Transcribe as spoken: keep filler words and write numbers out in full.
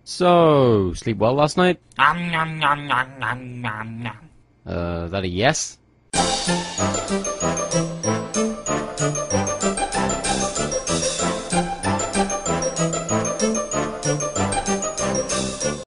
So, sleep well last night? Nom nom nom nom nom nom nom. Uh, that a yes?